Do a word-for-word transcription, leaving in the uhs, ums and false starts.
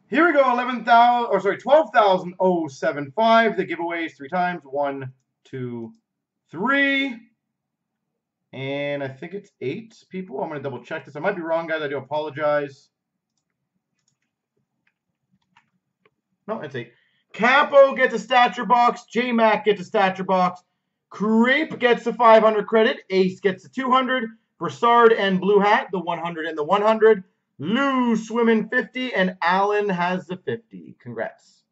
Here we go, eleven thousand, or sorry, twelve thousand seventy-five. The giveaways three times. One, two, three. And I think it's eight people. I'm going to double check this. I might be wrong, guys. I do apologize. No, it's eight. Campo gets a stature box. J-Mac gets a stature box. Creep gets the five hundred credit. Ace gets the two hundred. Broussard and Blue Hat, the one hundred and the one hundred. Lou swimming fifty. And Alan has the fifty. Congrats.